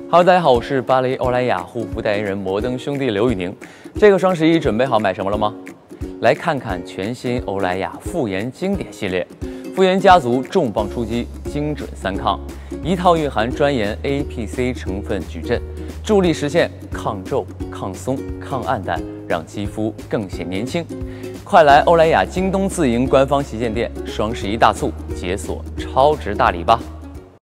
Hello， 大家好，我是巴黎欧莱雅护肤代言人摩登兄弟刘宇宁。这个双11准备好买什么了吗？来看看全新欧莱雅复颜经典系列，复颜家族重磅出击，精准3抗，一套蕴含专研 APC 成分矩阵，助力实现抗皱、抗松、抗暗淡，让肌肤更显年轻。快来欧莱雅京东自营官方旗舰店，双11大促解锁超值大礼吧！